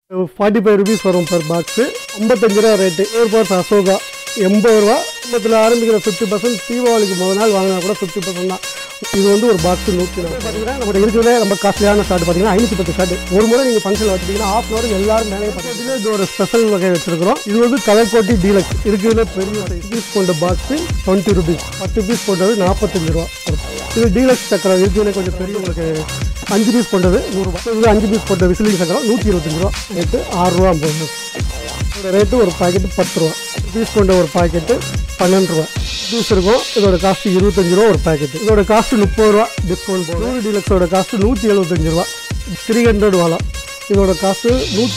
45 rupees வரும் per box. 55 ரூபா rate. AirPods Ashoka 80 ரூபா. குடும்பத்தில் ஆரம்பிக்கிற 50% தீபாவளிக்கு முதல் நாள் வாங்கினா கூட 50% தான். இது வந்து ஒரு பாக்ஸ் 140. பார்த்தீங்கன்னா நம்ம இருக்கிறதே ரொம்ப காஸ்ட்லியான ஷார்ட் பார்த்தீங்கன்னா 510 ஷார்ட். ஒரு முறை நீங்கள் ஃபங்க்ஷன் வச்சுட்டீங்கன்னா ஹாஃப் அன் ஹவர் எல்லாரும் மேலே பார்த்தீங்கன்னா இது ஒரு ஸ்பெஷல் வகை வச்சிருக்கிறோம். இது வந்து கலர் கோட்டி டீலக்ஸ் இருக்கிறதுல பெரிய பீஸ் கொண்ட பாக்ஸ் 20 rupees. 10 பீஸ் கொண்டது 45 ரூபா. இது டீலக்ஸ் சக்கரம் இருக்கிறதுல கொஞ்சம் பெரிய உங்களுக்கு 5 பீஸ் கொண்டது 100 ரூபா. இது 5 பீஸ் கொண்ட விசிலிங் சக்கரம் 125 ரூபா. ரேட்டு 6 ரூபா 50. இதோட ரேட்டு ஒரு பாக்கெட்டு 10 ரூபா. பீஸ் கொண்ட ஒரு பாக்கெட்டு 12 ரூபா. பீஸ் இருக்கும். இதோட காஸ்ட் 25 ரூபா ஒரு பாக்கெட்டு. இதோட காஸ்ட் 30 ரூபா டிஸ்கவுண்ட் போகும். 100 டீலக்ஸோட காஸ்ட் 175 ரூபா. 300 வாலா இதோட காஸ்ட்டு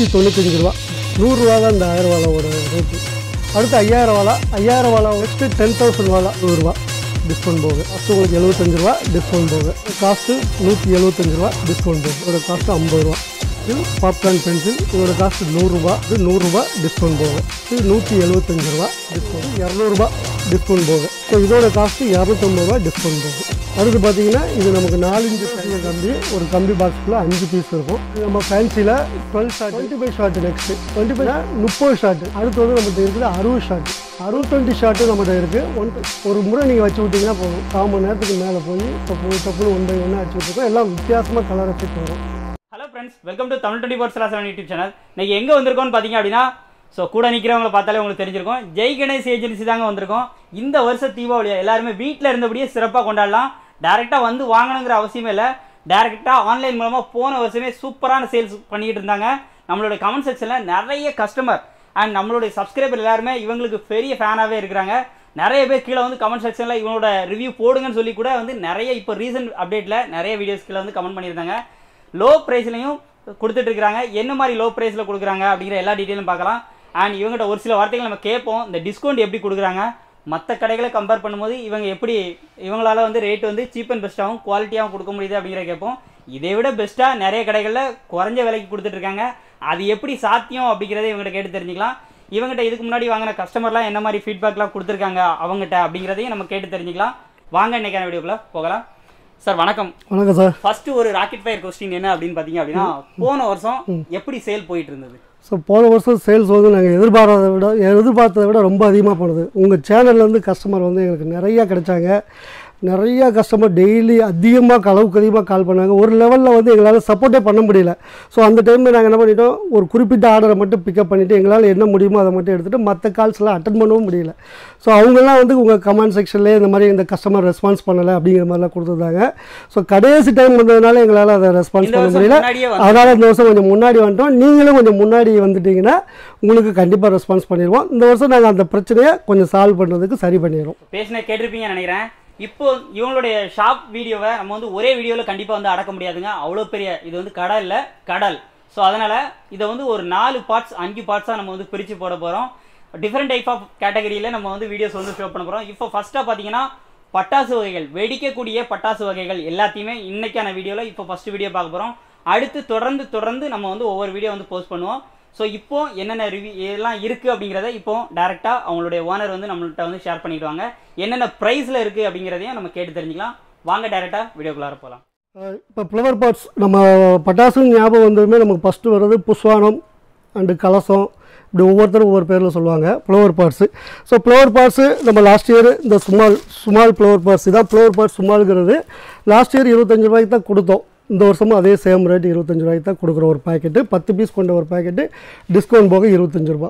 195 ரூபா. 100 ரூபா தான் இந்த 1000 வாலாவோட ரேட்டு. அடுத்து 5000 வாலா. 5000 வாலா வச்சுட்டு 10,000 வாலா 100 ரூபா டிஸ்கவுண்ட் போகுது. காஸ்ட்டு உங்களுக்கு 75 ரூபா டிஸ்கவுண்ட் போகுது. காஸ்ட்டு 175 ரூபா டிஸ்கவுண்ட் போகுது. இதோட காஸ்ட்டு 50 ரூபா. இது பாப்கார்ன் பென்சில். இதோட காஸ்ட் 100 ரூபா. இது 100 ரூபா டிஸ்கவுண்ட் போகுது. இது 175 ரூபா டிஸ்கவுண்ட். 200 ரூபா டிஸ்கவுண்ட் போகுது. ஸோ இதோட காஸ்ட்டு 250 ரூபா டிஸ்கவுண்ட் போகுது. அடுத்து பார்த்தீங்கன்னா இது நமக்கு 4 இன்ச்சு கம்பி. ஒரு கம்பி பாக்ஸில் 5 பீஸ் இருக்கும். நம்ம ஃபேன்சியில் 12 ஷார்ட் 25 ஷார்ட். Next 25 30 shot. அடுத்து வந்து நம்மகிட்ட இருக்குது 60 ஷார்ட். 60 ஷார்ட்டு நம்மகிட்ட இருக்குது. ஒரு முறை நீங்கள் வச்சு விட்டிங்கன்னா போதும். 1/4 மணி நேரத்துக்கு மேலே போய் டப்புன்னு 1 by 1 வச்சு விட்டுருக்கோம். எல்லாம் வித்தியாசமாக கலர் எஃபெக்ட் வரும். Hello friends, welcome to Tamil 24/7 YouTube channel. இன்றைக்கி எங்கே வந்திருக்கோன்னு பார்த்தீங்க அப்படின்னா, ஸோ கூட நிற்கிறவங்களை பார்த்தாலே உங்களுக்கு தெரிஞ்சிருக்கும். ஜெய் கணேஷ் ஏஜென்சி தாங்க வந்திருக்கோம். இந்த வருஷம் தீபாவளியை எல்லாருமே வீட்டில் இருந்தபடியே சிறப்பாக கொண்டாடலாம். டேரெக்டாக வந்து வாங்கணுங்கிற அவசியமே இல்லை. டேரெக்டாக ஆன்லைன் மூலமாக போன வருஷமே சூப்பரான சேல்ஸ் பண்ணிக்கிட்டு இருந்தாங்க. நம்மளோட கமெண்ட் செக்ஷனில் நிறைய கஸ்டமர் அண்ட் நம்மளுடைய சப்ஸ்கிரைபர் எல்லாருமே இவங்களுக்கு பெரிய ஃபேனாகவே இருக்கிறாங்க. நிறைய பேர் கீழே வந்து கமெண்ட் செக்ஷனில் இவங்களோட ரிவ்யூ போடுங்கன்னு சொல்லி கூட வந்து நிறைய இப்போ ரீசன்ட் அப்டேட்டில் நிறைய வீடியோஸ் கீழே வந்து கமெண்ட் பண்ணியிருந்தாங்க. லோ ப்ரைஸ்லையும் கொடுத்துட்ருக்காங்க. என்ன மாதிரி லோ ப்ரைஸில் கொடுக்குறாங்க அப்படிங்கிற எல்லா டீட்டெயிலும் பார்க்கலாம். அண்ட் இவங்ககிட்ட ஒரு சில வார்த்தைகள் நம்ம கேட்போம். இந்த டிஸ்கவுண்ட் எப்படி கொடுக்குறாங்க, மற்ற கடைகளை கம்பேர் பண்ணும்போது இவங்க எப்படி இவங்களால வந்து ரேட் வந்து சீப் அண்ட் பெஸ்ட்டாகவும் குவாலிட்டியாகவும் கொடுக்க முடியுது அப்படிங்கிற கேட்போம். இதை விட பெஸ்ட்டாக நிறைய கடைகளில் குறைஞ்ச விலைக்கு கொடுத்துட்ருக்காங்க. அது எப்படி சாத்தியம் அப்படிங்கிறத இவங்ககிட்ட கேட்டு தெரிஞ்சுக்கலாம். இவங்ககிட்ட இதுக்கு முன்னாடி வாங்கின கஸ்டமர்லாம் என்ன மாதிரி ஃபீட்பேக்லாம் கொடுத்துருக்காங்க அவங்ககிட்ட அப்படிங்கிறதையும் நம்ம கேட்டு தெரிஞ்சுக்கலாம். வாங்க இன்றைக்கான வீடியோக்குள்ளே போகலாம். சார் வணக்கம். வணக்கம் சார். ஃபர்ஸ்ட் ஒரு ராக்கெட் ஃபயர் கொஸ்டின் என்ன அப்படின்னு பார்த்தீங்க அப்படின்னா, போன வருஷம் எப்படி சேல் போயிட்டு இருந்தது? ஸோ போன வருஷம் சேல்ஸ் வந்து நாங்கள் எதிர்பார்த்ததை விட ரொம்ப அதிகமாக போனது. உங்கள் சேனல்லேருந்து கஸ்டமர் வந்து எங்களுக்கு நிறையா கிடைச்சாங்க. நிறையா கஸ்டமர் டெய்லி அளவுக்கு அதிகமாக கால் பண்ணாங்க. ஒரு லெவலில் வந்து எங்களால் சப்போர்ட்டே பண்ண முடியல. ஸோ அந்த டைமில் நாங்கள் என்ன பண்ணிட்டோம், ஒரு குறிப்பிட்ட ஆர்டரை மட்டும் பிக்கப் பண்ணிவிட்டு எங்களால் என்ன முடியுமோ அதை மட்டும் எடுத்துகிட்டு மற்ற கால்ஸ்லாம் அட்டன் பண்ணவும் முடியல. ஸோ அவங்கெல்லாம் வந்து உங்கள் கமெண்ட் செக்ஷன்லேயே இந்த மாதிரி இந்த கஸ்டமர் ரெஸ்பான்ஸ் பண்ணலை அப்படிங்கிற மாதிரிலாம் கொடுத்துருந்தாங்க. ஸோ கடைசி டைம் வந்ததுனால எங்களால் அதை ரெஸ்பான்ஸ் பண்ண முடியல. அதனால் இந்த வருஷம் கொஞ்சம் முன்னாடி வந்துட்டோம். நீங்களும் கொஞ்சம் முன்னாடி வந்துட்டிங்கன்னா உங்களுக்கு கண்டிப்பாக ரெஸ்பான்ஸ் பண்ணிடுவோம். இந்த வருஷம் நாங்கள் அந்த பிரச்சனையை கொஞ்சம் சால்வ் பண்ணுறதுக்கு சரி பண்ணிடுவோம். பேசின கேட்டிருப்பீங்கன்னு நினைக்கிறேன். இப்போ இவங்களுடைய ஷாப் வீடியோவை நம்ம வந்து ஒரே வீடியோவில் கண்டிப்பாக வந்து அடக்க முடியாதுங்க. அவ்வளோ பெரிய இது வந்து கடல் இல்லை, கடல். ஸோ அதனால் இதை வந்து ஒரு 4 பார்ட்ஸ் 5 பார்ட்ஸாக நம்ம வந்து பிரித்து போட போகிறோம். டிஃப்ரெண்ட் டைப் ஆஃப் கேட்டகரியில் நம்ம வந்து வீடியோஸ் வந்து ஷோ பண்ண போகிறோம். இப்போ ஃபஸ்ட்டாக பார்த்தீங்கன்னா பட்டாசு வகைகள், வெடிக்கக்கூடிய பட்டாசு வகைகள் எல்லாத்தையுமே இன்றைக்கான வீடியோவில் இப்போ ஃபஸ்ட்டு வீடியோ பார்க்க போகிறோம். அடுத்து தொடர்ந்து நம்ம வந்து ஒவ்வொரு வீடியோ வந்து போஸ்ட் பண்ணுவோம். ஸோ இப்போ என்னென்ன ரிவ்யூ எல்லாம் இருக்குது அப்படிங்கிறத இப்போ டேரெக்டாக அவங்களுடைய ஓனர் வந்து நம்மள்கிட்ட வந்து ஷேர் பண்ணிடுவாங்க. என்னென்ன ப்ரைஸில் இருக்குது அப்படிங்கிறதையும் நம்ம கேட்டு தெரிஞ்சுக்கலாம். வாங்க டேரெக்டாக வீடியோக்குள்ளார போகலாம். இப்போ ஃப்ளவர் பார்ட்ஸ் நம்ம பட்டாசு ஞாபகம் வந்ததுமே நமக்கு ஃபஸ்ட்டு வர்றது புஷ்வானம் அண்டு கலசம், இப்படி ஒவ்வொருத்தரும் ஒவ்வொரு பேரில் சொல்லுவாங்க flower parts. So flower parts நம்ம லாஸ்ட் இயர் இந்த சுமால் ஃப்ளவர் பார்ட்ஸ் தான் ஃப்ளவர் பார்ட்ஸ் சுமாலுங்கிறது லாஸ்ட் இயர் 25 ரூபாய்க்கு தான் கொடுத்தோம். இந்த வருஷமும் அதே சேம் ரேட் 25 ரூபாய்க்கு தான் கொடுக்குறோம். ஒரு பாக்கெட்டு 10 பீஸ் கொண்ட ஒரு பாக்கெட்டு டிஸ்கவுண்ட் போக 25 ரூபா.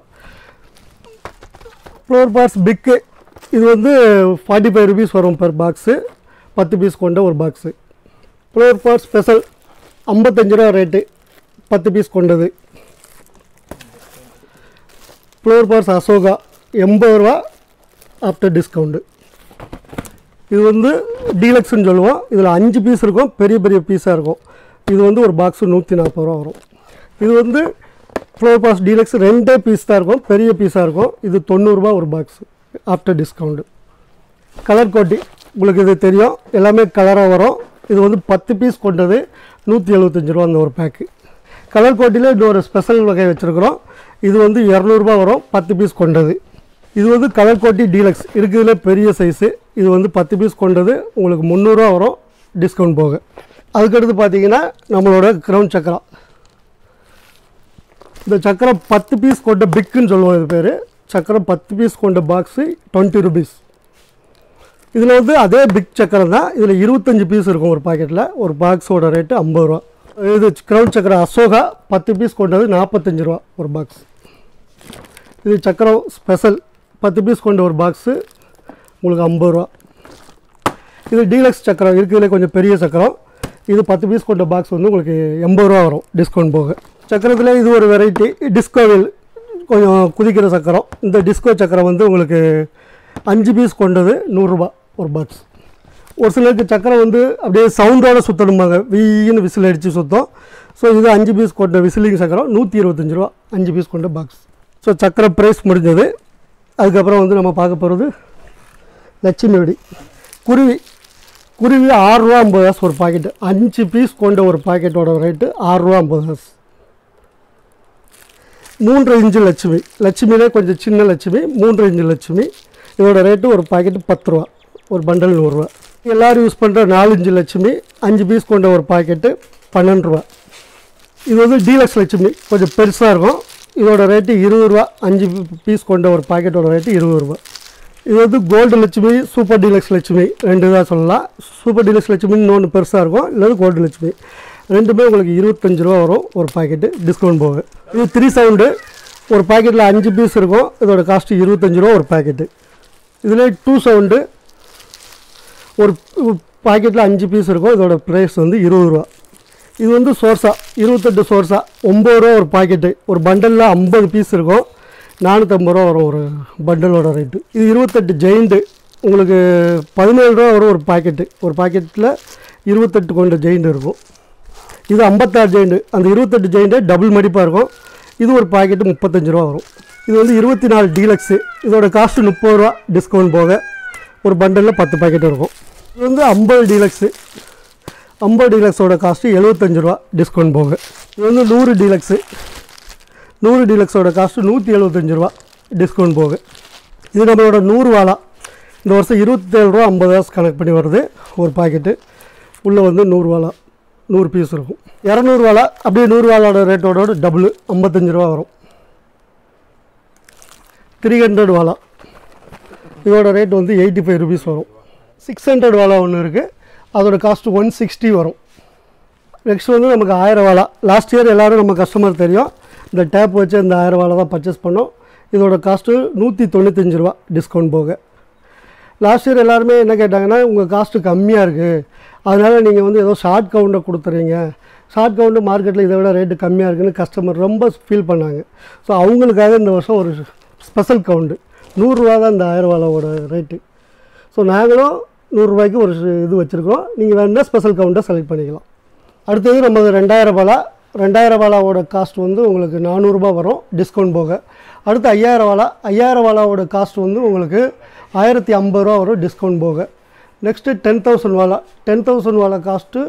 ஃப்ளவர் பார்ட்ஸ் பிக்கு இது வந்து 45 rupees வரும் பெர் பாக்ஸு. 10 பீஸ் கொண்ட ஒரு பாக்ஸு. ஃப்ளவர் பார்ட்ஸ் ஸ்பெஷல் 55 ரூபா ரேட்டு 10 பீஸ் கொண்டது. ஃப்ளவர் பார்ட்ஸ் அசோகா 80 ரூபா ஆஃப்டர் டிஸ்கவுண்ட்டு. இது வந்து டீலக்ஸ்ன்னு சொல்லுவோம். இதில் 5 பீஸ் இருக்கும், பெரிய பெரிய பீஸாக இருக்கும். இது வந்து ஒரு பாக்ஸு 140 ரூபா வரும். இது வந்து ஃப்ளவர் பார்ட்ஸ் டீலக்ஸ் 2 பீஸ் தான் இருக்கும், பெரிய பீஸாக இருக்கும். இது 90 ரூபா ஒரு பாக்ஸு ஆஃப்டர் டிஸ்கவுண்ட்டு. கலர் கோட்டி உங்களுக்கு இது தெரியும், எல்லாமே கலராக வரும். இது வந்து 10 பீஸ் கொண்டது 175 ரூபா அந்த ஒரு பேக்கு. கலர் கோட்டியில் இது ஒரு ஸ்பெஷல் வகை வச்சுருக்குறோம். இது வந்து 200 ரூபா வரும், 10 பீஸ் கொண்டது. இது வந்து கலர் கோட்டி டீலக்ஸ் இருக்கிறதுல பெரிய சைஸு. இது வந்து 10 பீஸ் கொண்டது உங்களுக்கு 300 ரூபா வரும் டிஸ்கவுண்ட் போக. அதுக்கடுத்து பார்த்தீங்கன்னா நம்மளோட கிரவுண்ட் சக்கரா இந்த சக்கரம் 10 பீஸ் கொண்ட பிக்குன்னு சொல்லுவோம். இது பேர் சக்கரம் 10 பீஸ் கொண்ட பாக்ஸு 20 rupees. இதில் வந்து அதே பிக் சக்கரம் தான். இதில் 25 பீஸ் இருக்கும் ஒரு பாக்கெட்டில். ஒரு பாக்ஸோட ரேட்டு 50 ரூபா. இது க்ரௌன் சக்கரம் அசோகா 10 பீஸ் கொண்டது 45 ரூபா ஒரு பாக்ஸ். இது சக்கரம் ஸ்பெஷல் 10 பீஸ் கொண்ட ஒரு பாக்ஸு உங்களுக்கு 50 ரூபா. இது டீலக்ஸ் சக்கரம் இருக்கிறதுல கொஞ்சம் பெரிய சக்கரம். இது 10 பீஸ் கொண்ட பாக்ஸ் வந்து உங்களுக்கு 80 ரூபா வரும் டிஸ்கவுண்ட் போக. சக்கரத்தில் இது ஒரு வெரைட்டி டிஸ்கோவில் கொஞ்சம் குதிக்கிற சக்கரம். இந்த டிஸ்கோ சக்கரம் வந்து உங்களுக்கு 5 பீஸ் கொண்டது 100 ரூபா ஒரு பாக்ஸ். ஒரு சிலருக்கு சக்கரம் வந்து அப்படியே சவுண்டோடு சுற்றணுமாங்க, வீன்னு விசில் அடித்து சுத்தம். ஸோ இது 5 பீஸ் கொண்ட விசிலிங் சக்கரம் 125 ரூபா 5 பீஸ் கொண்ட பாக்ஸ். ஸோ சக்கரை ப்ரைஸ் முடிஞ்சது. அதுக்கப்புறம் வந்து நம்ம பார்க்க போகிறது லட்சுமி வெடி குருவி. குருவி 6 ரூபா 50 காசு ஒரு பாக்கெட்டு. 5 பீஸ் கொண்ட ஒரு பாக்கெட்டோட ரேட்டு 6 ரூபா 50 காசு. 3 இன்ச்சு லட்சுமி. லட்சுமியிலே கொஞ்சம் சின்ன லட்சுமி 3 இன்ச்சு லட்சுமி. இதோட ரேட்டு ஒரு பாக்கெட்டு 10 ரூபா, ஒரு பண்டல் 100 ரூபா. எல்லோரும் யூஸ் பண்ணுற 4 இன்ச்சு லட்சுமி 5 பீஸ் கொண்ட ஒரு பாக்கெட்டு 12 ரூபா. இது வந்து டீலக்ஸ் லட்சுமி கொஞ்சம் பெருசாக இருக்கும். இதோட ரேட்டு 20 ரூபா. 5 பீஸ் கொண்ட ஒரு பாக்கெட்டோட ரேட்டு 20 ரூபா. இது வந்து gold Lakshmi super deluxe Lakshmi ரெண்டு தான் சொல்லலாம். சூப்பர் டீலக்ஸ் லட்சுமின்னு இன்னொன்று பெருசாக இருக்கும், இல்லை கோல்டு லட்சுமி. ரெண்டுமே உங்களுக்கு 25 ரூபா வரும் ஒரு பாக்கெட்டு டிஸ்கவுண்ட் போக. இது 3 சவுண்டு ஒரு பாக்கெட்டில் 5 பீஸ் இருக்கும். இதோட காஸ்ட்டு 25 ரூபா ஒரு பாக்கெட்டு. இதில் 2 சவுண்டு ஒரு பாக்கெட்டில் 5 பீஸ் இருக்கும். இதோட ப்ரைஸ் வந்து 20 ரூபா. இது வந்து சோர்ஸா 28 சோர்ஸா 9 ரூபா ஒரு பாக்கெட்டு. ஒரு பண்டலில் 50 பீஸ் இருக்கும், 450 ரூபா வரும் ஒரு பண்டலோட ரேட்டு. இது 28 ஜெயிண்ட்டு உங்களுக்கு 17 ரூபா வரும் ஒரு பாக்கெட்டு. ஒரு பாக்கெட்டில் 28 கொண்ட ஜெயிண்ட் இருக்கும். இது 56 ஜெயிண்ட்டு. அந்த 28 ஜெயிண்ட்டு டபுள் மடிப்பாக இருக்கும். இது ஒரு பாக்கெட்டு 35 ரூபா வரும். இது வந்து 24 டீலக்ஸு. இதோட காஸ்ட்டு 30 ரூபா டிஸ்கவுண்ட் போக. ஒரு பண்டலில் 10 பாக்கெட் இருக்கும். இது வந்து 50 டீலக்ஸு. 50 டீலக்ஸோட காஸ்ட்டு 75 ரூபா டிஸ்கவுண்ட் போக. இது வந்து 100 டீலக்ஸு. 100 டீலக்ஸோட காஸ்ட்டு 175 ரூபா டிஸ்கவுண்ட் போக. இது நம்மளோட 100 வாலா. இந்த வருஷம் 27 ரூபா 50 காசு கணக்கு பண்ணி வருது ஒரு பாக்கெட்டு. உள்ளே வந்து 100 வாலா 100 பீஸ் இருக்கும். 200 வாலா அப்படியே 100 வாலாவோட ரேட்டோட டபுள் 55 ரூபா வரும். 300 வாலா இதோட ரேட் வந்து 85 ருபீஸ் வரும். 600 வாலா ஒன்று இருக்குது, அதோட காஸ்ட்டு 160 வரும். நெக்ஸ்ட் வந்து நமக்கு 1000 வாலா. லாஸ்ட் இயர் எல்லோரும் நம்ம கஸ்டமர் தெரியும், இந்த டேப் வச்சு இந்த 1000 வாலா தான் பர்ச்சேஸ் பண்ணோம். இதோட காஸ்ட்டு 195 ரூபா டிஸ்கவுண்ட் போக. லாஸ்ட் இயர் எல்லாருமே என்ன கேட்டாங்கன்னா, உங்கள் காஸ்ட்டு கம்மியாக இருக்குது, அதனால் நீங்கள் வந்து ஏதோ ஷார்ட் கவுண்டை கொடுத்துறீங்க, ஷார்ட் கவுண்டு மார்க்கெட்டில் இதை விட ரேட்டு கம்மியாக இருக்குதுன்னு கஸ்டமர் ரொம்ப ஃபீல் பண்ணாங்க. ஸோ அவங்களுக்காக இந்த வருஷம் ஒரு ஸ்பெஷல் கவுண்டு 100 ரூபா தான் இந்த 1000 வாலாவோட ரேட்டு. ஸோ நாங்களும் 100 ரூபாய்க்கு ஒரு இது வச்சுருக்கோம். நீங்கள் வேணுன்னா ஸ்பெஷல் கவுண்டை செலக்ட் பண்ணிக்கலாம். அடுத்தது நம்ம 2000 வாலா. 2000 வாலாவோட காஸ்ட் வந்து உங்களுக்கு 400 ரூபா வரும் டிஸ்கவுண்ட் போக. அடுத்து 5000 வாலா. 5000 வாலாவோட காஸ்ட் வந்து உங்களுக்கு 1050 ரூபா வரும் டிஸ்கவுண்ட் போக. நெக்ஸ்ட்டு 10,000 வாலா. 10,000 வாலா காஸ்ட்டு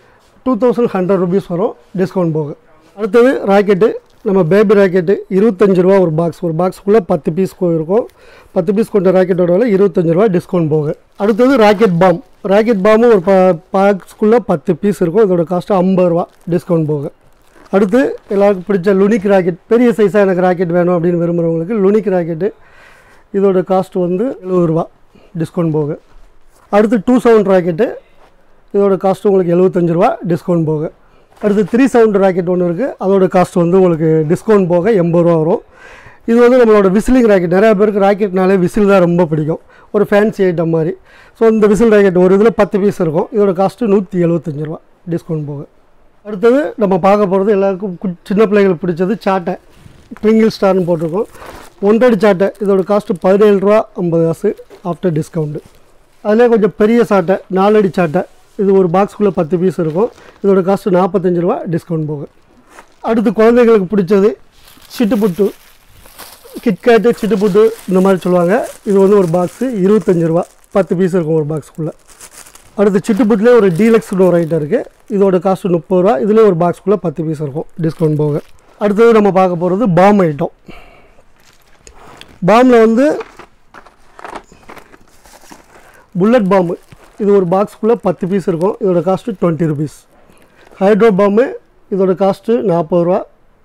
2100 ருபீஸ் வரும் டிஸ்கவுண்ட் போக. அடுத்தது ராக்கெட்டு. நம்ம பேபி ராக்கெட்டு 25 ரூபா ஒரு பாக்ஸ். ஒரு பாக்ஸுக்குள்ளே 10 பீஸ் இருக்கும். 10 பீஸ் கொண்ட ராக்கெட்டோட விலை 25 ரூபா டிஸ்கவுண்ட் போக. அடுத்தது ராக்கெட் பாம். ராக்கெட் பாமும் ஒரு பாக்ஸ்க்குள்ளே 10 பீஸ் இருக்கும். இதோட காஸ்ட்டு 50 ரூபா டிஸ்கவுண்ட் போக. அடுத்து எல்லாருக்கும் பிடிச்ச லுனிக் ராக்கெட். பெரிய சைஸாக எனக்கு ராக்கெட் வேணும் அப்படின்னு விரும்புகிறவங்களுக்கு லுனிக் ராக்கெட்டு. இதோட காஸ்ட்டு வந்து 70 ரூபா டிஸ்கவுண்ட் போக. அடுத்து 2 சவுண்ட் ராக்கெட்டு. இதோட காஸ்ட்டு உங்களுக்கு 75 ரூபா டிஸ்கவுண்ட் போக. அடுத்து 3 சவுண்ட் ராக்கெட் ஒன்று இருக்குது, அதோட காஸ்ட் வந்து உங்களுக்கு டிஸ்கவுண்ட் போக 80 ரூபா வரும். இது வந்து நம்மளோட விசிலிங் ராக்கெட். நிறையா பேருக்கு ராக்கெட்னாலே விசில் தான் ரொம்ப பிடிக்கும், ஒரு ஃபேன்சி ஐட்டம் மாதிரி. ஸோ இந்த விசில் ராக்கெட் ஒரு இதில் 10 பீஸ் இருக்கும். இதோட காஸ்ட்டு 175 ரூபா டிஸ்கவுண்ட் போக. அடுத்தது நம்ம பார்க்க போகிறது எல்லாருக்கும் சின்ன பிள்ளைகளுக்கு பிடிச்சது சாட்டை. ட்விங்கிள் ஸ்டார்னு போட்டிருக்கோம். 1 அடி சாட்டை. இதோட காஸ்ட்டு 17 ரூபா 50 காசு ஆஃப்டர் டிஸ்கவுண்ட்டு. அதிலே கொஞ்சம் பெரிய சாட்டை 4 அடி சாட்டை. இது ஒரு பாக்ஸுக்குள்ளே 10 பீஸ் இருக்கும். இதோட காஸ்ட்டு 45 ரூபா டிஸ்கவுண்ட் போக. அடுத்து குழந்தைங்களுக்கு பிடிச்சது சிட்டுப்புட்டு, கிட்கேட்டு, சிட்டுப்புட்டு இந்த மாதிரி சொல்லுவாங்க. இது வந்து ஒரு பாக்ஸு 25 ரூபா 10 பீஸ் இருக்கும் ஒரு பாக்ஸுக்குள்ளே. அடுத்து சிட்டுப்புட்டிலே ஒரு டீலக்ஸ்னு ஒரு ஐட்டம் இருக்குது. இதோட காஸ்ட்டு 30 ரூபா. இதிலே ஒரு பாக்ஸுக்குள்ளே 10 பீஸ் இருக்கும் டிஸ்கவுண்ட் போக. அடுத்தது நம்ம பார்க்க போகிறது பாம் ஐட்டம். பாமில் வந்து புல்லட் பாம்பு. இது ஒரு பாக்ஸுக்குள்ளே 10 பீஸ் இருக்கும். இதோட காஸ்ட்டு 20 ருபீஸ். ஹைட்ரோ பாம்பு. இதோட காஸ்ட்டு 40 ரூபா.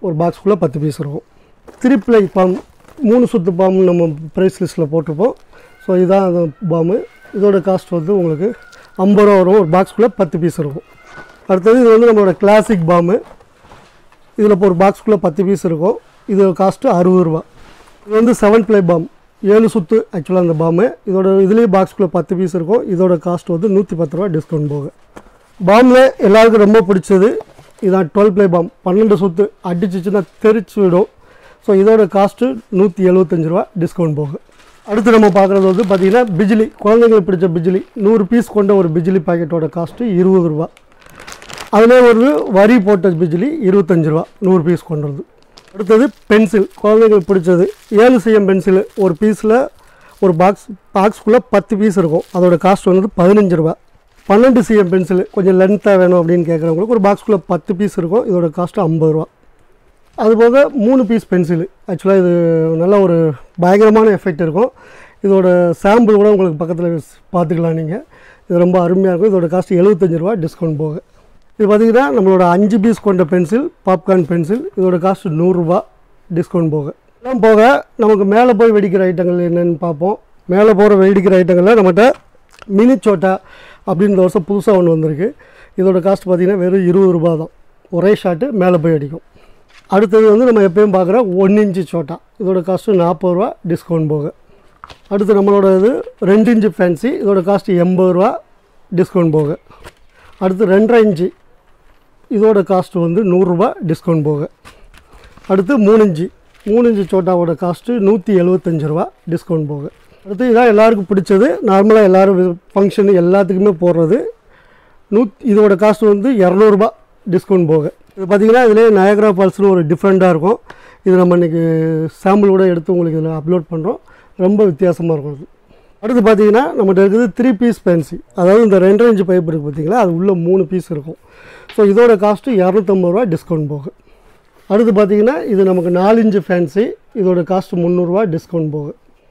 ஒரு பாக்ஸ்க்குள்ளே 10 பீஸ் இருக்கும். 3 ப்ளை பாம் 3 சுத்து பாம் நம்ம ப்ரைஸ் லிஸ்ட்டில் போட்டிருப்போம். ஸோ இதுதான் அந்த பாம்பு. இதோட காஸ்ட் வந்து உங்களுக்கு 50 ரூபா வரும். ஒரு பாக்ஸ்க்குள்ளே 10 பீஸ் இருக்கும். அடுத்தது இது வந்து நம்மளோட கிளாசிக் பாம்பு. இதில் இப்போ ஒரு பாக்ஸ்க்குள்ளே 10 பீஸ் இருக்கும். இது காஸ்ட்டு 60 ரூபா. இது வந்து 7 ப்ளை பாம் 7 சுத்து ஆக்சுவலாக அந்த பாம்பு. இதோட இதுலேயே பாக்ஸ்க்குள்ளே 10 பீஸ் இருக்கும். இதோட காஸ்ட் வந்து 110 ரூபா டிஸ்கவுண்ட் போக. பாம்பில் எல்லாருக்கும் ரொம்ப பிடிச்சது இதான் 12 ப்ளை பாம் 12 சுத்து அடிச்சிச்சுன்னா தெரிச்சு விடும். ஸோ இதோட காஸ்ட்டு 175 ரூபா டிஸ்கவுண்ட் போக. அடுத்து நம்ம பார்க்குறது வந்து பார்த்திங்கன்னா பிஜிலி, குழந்தைங்களுக்கு பிடிச்ச பிஜிலி 100 பீஸ் கொண்ட ஒரு பிஜிலி பாக்கெட்டோட காஸ்ட்டு 20 ரூபா. அதிலே ஒரு வரி போட்ட பிஜிலி 25 ரூபா 100 பீஸ் கொண்டுறது. அடுத்தது பென்சில், குழந்தைங்களுக்கு பிடிச்சது 7 cm பென்சில் ஒரு பீஸில் ஒரு பாக்ஸ்க்குள்ளே 10 பீஸ் இருக்கும். அதோட காஸ்ட் வந்து 15 ரூபா. 12 cm பென்சில் கொஞ்சம் லென்த்தாக வேணும் அப்படின்னு கேட்குறவங்களுக்கு ஒரு பாக்ஸ்க்குள்ளே 10 பீஸ் இருக்கும். இதோட காஸ்ட்டு 50 ரூபா. அதுபோக 3 பீஸ் பென்சில், ஆக்சுவலாக இது நல்ல ஒரு பயங்கரமான எஃபெக்ட் இருக்கும். இதோட சாம்பிள் கூட உங்களுக்கு பக்கத்தில் பார்த்துக்கலாம் நீங்கள். இது ரொம்ப அருமையாக இருக்கும். இதோட காஸ்ட்டு 75 ரூபா டிஸ்கவுண்ட் போக. இது பார்த்திங்கன்னா நம்மளோட 5 பீஸ் கொண்ட பென்சில், பாப்கார்ன் பென்சில். இதோட காஸ்ட்டு 100 ரூபா டிஸ்கவுண்ட் போக. இதெல்லாம் போக நமக்கு மேலே போய் வெடிக்கிற ஐட்டங்கள் என்னென்னு பார்ப்போம். மேலே போகிற வெடிக்கிற ஐட்டங்களில் நம்மகிட்ட மினி சோட்டா அப்படின்னு இந்த வருஷம் புதுசாக ஒன்று வந்திருக்கு. இதோட காஸ்ட் பார்த்திங்கன்னா வெறும் 20 ரூபா தான். ஒரே ஷாட்டு மேலே போய் அடிக்கும். அடுத்தது வந்து நம்ம எப்பயும் பார்க்குற 1 இன்ச்சு சோட்டா. இதோட காஸ்ட்டு 40 ரூபா டிஸ்கவுண்ட் போக. அடுத்து நம்மளோட இது 2 இன்ச்சு ஃபேன்சி. இதோட காஸ்ட்டு 80 ரூபா டிஸ்கவுண்ட் போக. அடுத்து 2.5 இன்ச்சு, இதோட காஸ்ட்டு வந்து 100 ரூபா டிஸ்கவுண்ட் போக. அடுத்து 3 இன்ச்சு சோட்டாவோட காஸ்ட்டு 175 ரூபா டிஸ்கவுண்ட் போக. அடுத்து இதான் எல்லாருக்கும் பிடிச்சது, நார்மலாக எல்லோரும் ஃபங்க்ஷன் எல்லாத்துக்குமே போடுறது. இதோட காஸ்ட் வந்து 200 ரூபா டிஸ்கவுண்ட் போக. இது பார்த்திங்கன்னா இதிலே நயாகரா ஃபால்ஸ்னு ஒரு டிஃப்ரெண்ட்டாக இருக்கும். இது நம்ம இன்றைக்கி சாம்பிள் கூட எடுத்து உங்களுக்கு இதில் அப்லோட் பண்ணுறோம். ரொம்ப வித்தியாசமாக இருக்கும் இது. அடுத்து பார்த்திங்கன்னா நம்மகிட்ட இருக்குது 3 பீஸ் ஃபேன்சி. அதாவது இந்த 2.5 இன்ச்சு பைப் இருக்குது பார்த்திங்களா, அது உள்ளே 3 பீஸ் இருக்கும். ஸோ இதோட காஸ்ட்டு 250 ரூபா டிஸ்கவுண்ட் போக. அடுத்து பார்த்திங்கன்னா இது நமக்கு 4 இன்ச்சு ஃபேன்சி. இதோட காஸ்ட்டு 300 ரூபா டிஸ்கவுண்ட் போக.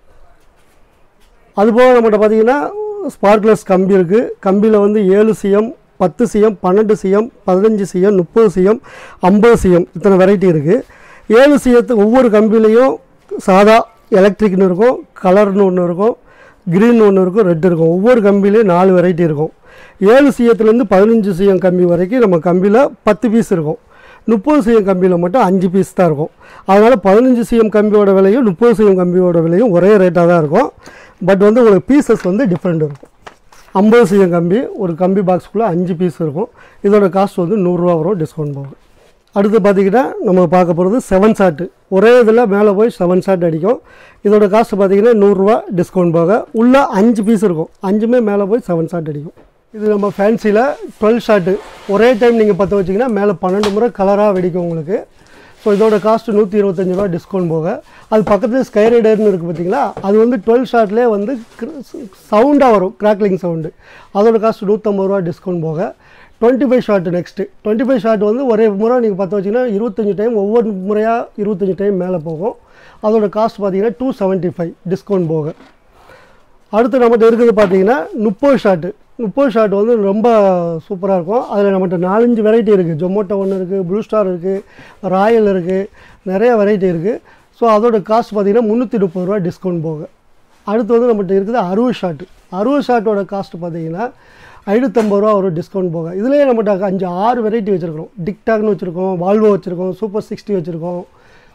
அதுபோக நம்மகிட்ட பார்த்திங்கன்னா ஸ்பார்க்லர்ஸ் கம்பி இருக்குது. கம்பியில் வந்து 7 cm 10 cm 12 cm 15 cm 30 cm 50 cm இத்தனை வெரைட்டி இருக்குது. 7 cm ஒவ்வொரு கம்பிலையும் சாதா எலக்ட்ரிக்னு இருக்கும், கலர்னு ஒன்று இருக்கும், க்ரீன் ஒன்று இருக்கும், ரெட் இருக்கும். ஒவ்வொரு கம்பிலையும் 4 வெரைட்டி இருக்கும். 7 cmலேருந்து 15 cm கம்பி வரைக்கும் நம்ம கம்பியில் 10 பீஸ் இருக்கும். 30 cm கம்பியில் மட்டும் 5 பீஸ் தான் இருக்கும். அதனால் 15 cm கம்பியோட விலையும் 30 cm கம்பியோட விலையும் ஒரே ரேட்டாக தான் இருக்கும். பட் வந்து உங்களுக்கு பீசஸ் வந்து டிஃப்ரெண்ட் இருக்கும். 50 cm கம்பி ஒரு கம்பி பாக்ஸ்க்குள்ளே 5 பீஸ் இருக்கும். இதோட காஸ்ட் வந்து 100 ரூபா வரும் டிஸ்கவுண்ட் போகும். அடுத்து பார்த்திங்கன்னா நம்ம பார்க்க போகிறது 7 ஷாட்டு. ஒரே இதில் மேலே போய் 7 ஷாட் அடிக்கும். இதோட காஸ்ட் பார்த்திங்கன்னா 100 ரூபா டிஸ்கவுண்ட் போக. உள்ளே 5 பீஸ் இருக்கும். 5மே மேலே போய் 7 ஷாட் அடிக்கும். இது நம்ம ஃபேன்சியில் 12 ஷாட்டு. ஒரே டைம் நீங்கள் பற்ற வச்சிங்கன்னா மேலே 12 முறை கலராக வெடிக்கும் உங்களுக்கு. ஸோ இதோட காஸ்ட்டு 125 ரூபா டிஸ்கவுண்ட் போக. அது பக்கத்தில் ஸ்கை ரைடர்னு இருக்குது பார்த்திங்களா, அது வந்து 12 ஷாட்லேயே வந்து சவுண்டாக வரும், கிராக்லிங் சவுண்டு. அதோட காஸ்ட்டு 150 ரூபா டிஸ்கவுண்ட் போக. 25 ஷாட்டு நெக்ஸ்ட்டு. 25 ஷாட் வந்து ஒரே முறை நீங்கள் பற்ற வச்சிங்கன்னா 25 டைம் ஒவ்வொரு முறையாக 25 டைம் மேலே போகும். அதோட காஸ்ட் பார்த்திங்கன்னா 275 டிஸ்கவுண்ட் போக. அடுத்து நம்மகிட்ட இருக்குது பார்த்திங்கன்னா 30 ஷாட்டு. 30 ஷாட் வந்து ரொம்ப சூப்பராக இருக்கும். அதில் நம்மகிட்ட 4-5 வெரைட்டி இருக்குது. ஜொமோட்டோ ஒன்று இருக்குது, ப்ளூ ஸ்டார் இருக்குது, ராயல் இருக்குது, நிறைய வெரைட்டி இருக்குது. ஸோ அதோட காஸ்ட் பார்த்திங்கன்னா 330 ரூபா டிஸ்கவுண்ட் போக. அடுத்து வந்து நம்மகிட்ட இருக்குது 60 ஷாட்டு. 60 ஷாட்டோட காஸ்ட் பார்த்திங்கன்னா 550 ரூபா ஒரு டிஸ்கவுண்ட் போக. இதுலேயே நம்மகிட்ட 5-6 வெரைட்டி வச்சுருக்கோம். டிக்டாக்னு வச்சுருக்கோம், வால்வோ வச்சுருக்கோம், சூப்பர் 60 வச்சுருக்கோம்.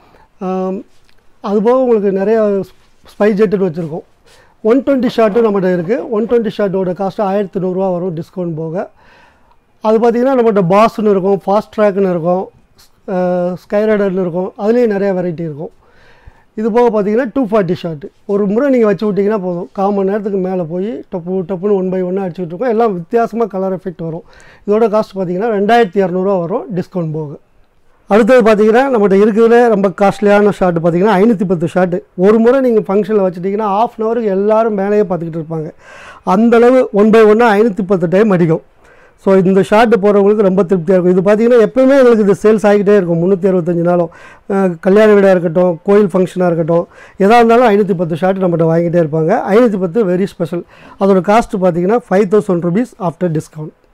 அதுபோக உங்களுக்கு நிறைய ஸ்பை ஜெட்டுன்னு வச்சுருக்கோம். 120 ஷாட்டும் நம்மகிட்ட இருக்குது. 120 ஷாட்டோட காஸ்ட்டு 1100 ரூபா வரும் டிஸ்கவுண்ட் போக. அது பார்த்திங்கன்னா நம்மகிட்ட பாஸ்ன்னு இருக்கும், ஃபாஸ்ட் ட்ராக்னு இருக்கும், ஸ்கை ரைடர்னு இருக்கும். அதுலேயும் நிறையா வெரைட்டி இருக்கும். இது போக பார்த்திங்கன்னா 240 ஷாட்டு. ஒரு முறை நீங்கள் வச்சு விட்டிங்கன்னா போதும், 1/4 மணி நேரத்துக்கு மேலே போய் டப்புன்னு 1 by 1 அடிச்சுக்கிட்டு இருக்கோம். எல்லாம் வித்தியாசமாக கலர் எஃபெக்ட் வரும். இதோட காஸ்ட் பார்த்திங்கன்னா 2200 ரூபா வரும் டிஸ்கவுண்ட் போக. அடுத்தது பார்த்திங்கன்னா நம்மகிட்ட இருக்கிறதுல ரொம்ப காஸ்ட்லியான ஷாட்டு பார்த்திங்கன்னா 510 ஷாட்டு. ஒரு முறை நீங்கள் ஃபங்க்ஷனில் வச்சுட்டிங்கன்னா 1/2 ஹவருக்கு எல்லோரும் மேலேயே பார்த்துக்கிட்டு இருப்பாங்க. அந்தளவு 1 by 1 510 டைம் அடிக்கும். ஸோ இந்த ஷாட்டு போகிறவங்களுக்கு ரொம்ப திருப்தியாக இருக்கும். இது பார்த்திங்கன்னா எப்போயுமே எங்களுக்கு இது சேல்ஸ் ஆகிக்கிட்டே இருக்கும். 365 நாளும் கல்யாண வீடாக இருக்கட்டும், கோயில் ஃபங்க்ஷனாக இருக்கட்டும், எதாக இருந்தாலும் 510 ஷாட்டு நம்மகிட்ட வாங்கிட்டே இருப்பாங்க. 510 வெரி ஸ்பெஷல். அதோட காஸ்ட்டு பார்த்திங்கன்னா 5000 rupees ஆஃப்டர் டிஸ்கவுண்ட்.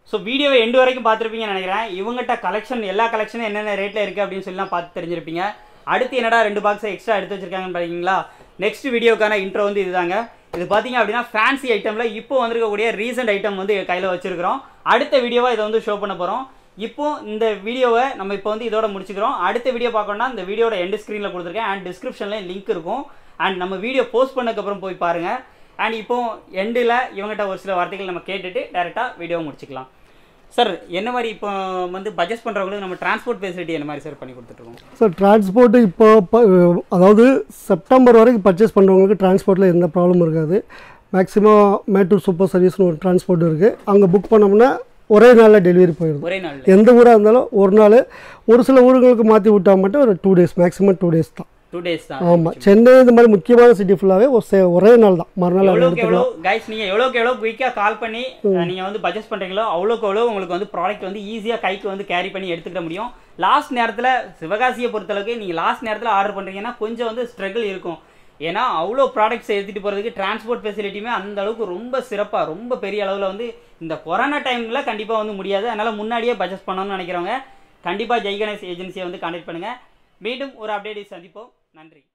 ஸோ வீடியோவை எண்டு வரைக்கும் பார்த்துருப்பீங்கன்னு நினைக்கிறேன். இவங்ககிட்ட கலெக்ஷன் எல்லா கலெக்ஷனும் என்னென்ன ரேட்டில் இருக்குது அப்படின்னு சொல்லலாம் பார்த்து தெரிஞ்சிருப்பீங்க. அடுத்து என்னடா 2 பாக்ஸை எக்ஸ்ட்ரா எடுத்து வச்சிருக்காங்கன்னு பார்த்தீங்களா? நெக்ஸ்ட் வீடியோக்கான இன்ட்ரோ வந்து இதுதாங்க. இது பார்த்தீங்க அப்படின்னா ஃபேன்சி ஐட்டமில் இப்போ வந்திருக்கக்கூடிய ரீசெண்ட் ஐட்டம் வந்து கையில் வச்சிருக்கிறோம். அடுத்த வீடியோவை இதை வந்து ஷோ பண்ண போகிறோம். இப்போ இந்த வீடியோவை நம்ம இப்போ வந்து இதோட முடிச்சுக்கிறோம். அடுத்த வீடியோ பார்க்கணும்னா இந்த வீடியோட எண்டு ஸ்க்ரீனில் கொடுத்துருக்கேன் அண்ட் டிஸ்கிரிப்ஷனில் லிங்க் இருக்கும். அண்ட் நம்ம வீடியோ போஸ்ட் பண்ணதுக்கப்புறம் போய் பாருங்கள். அண்ட் இப்போ எண்டில் இவங்ககிட்ட ஒரு சில வார்த்தைகள் நம்ம கேட்டுட்டு டேரெக்டாக வீடியோ முடிச்சுக்கலாம். சார் என்ன மாதிரி இப்போ வந்து பட்ஜெட் பண்ணுறவங்களுக்கு நம்ம டிரான்ஸ்போர்ட் ஃபெசிலிட்டி என்ன மாதிரி சார் பண்ணி கொடுத்துட்ருக்கோம்? சார் டிரான்ஸ்போர்ட்டு இப்போ அதாவது செப்டம்பர் வரைக்கும் பர்ச்சேஸ் பண்ணுறவங்களுக்கு டிரான்ஸ்போர்ட்டில் எந்த ப்ராப்ளமும் இருக்காது. மேக்ஸிமம் மேட்டூர் சூப்பர் சர்வீஸ்னு ஒரு டிரான்ஸ்போர்ட் இருக்குது. அங்கே புக் பண்ணோம்னா ஒரே நாளில் டெலிவரி போயிடும். ஒரே நாள் எந்த ஊராக இருந்தாலும் ஒரு நாள். ஒரு சில ஊர்களுக்கு மாற்றி விட்டால் மட்டும் ஒரு 2 days, மேக்ஸிமம் 2 days தான். 2 days தான். ஆமாம், சென்னை இந்த மாதிரி முக்கியமான சிட்டி ஃபுல்லாகவே ஒரே நாள் தான். மறுநாள் எவ்வளோ கைஸ் நீங்கள் எவ்வளோ குயிக்காக கால் பண்ணி நீங்கள் வந்து பட்ஜெட் பண்ணுறீங்களோ அவ்வளோக்கு எவ்வளோ உங்களுக்கு வந்து ப்ராடக்ட் வந்து ஈஸியாக கைக்கு வந்து கேரி பண்ணி எடுத்துக்கிற முடியும். லாஸ்ட் நேரத்தில் சிவகாசியை பொறுத்தளவுக்கு நீங்கள் லாஸ்ட் நேரத்தில் ஆர்டர் பண்ணுறீங்கன்னா கொஞ்சம் வந்து ஸ்ட்ரகிள் இருக்கும். ஏன்னா அவ்வளோ ப்ராடக்ட்ஸ் எடுத்துகிட்டு போகிறதுக்கு டிரான்ஸ்போர்ட் ஃபெசிலிட்டியுமே அந்த அளவுக்கு ரொம்ப சிறப்பாக ரொம்ப பெரிய அளவில் வந்து இந்த கொரோனா டைமில் கண்டிப்பாக வந்து முடியாது. அதனால் முன்னாடியே பட்ஜெட் பண்ணணும்னு நினைக்கிறவங்க கண்டிப்பாக ஜெய் கணேஷ் ஏஜென்சியை வந்து கான்டாக்ட் பண்ணுங்கள். மீண்டும் ஒரு அப்டேட்டை சந்திப்போம். நன்றி.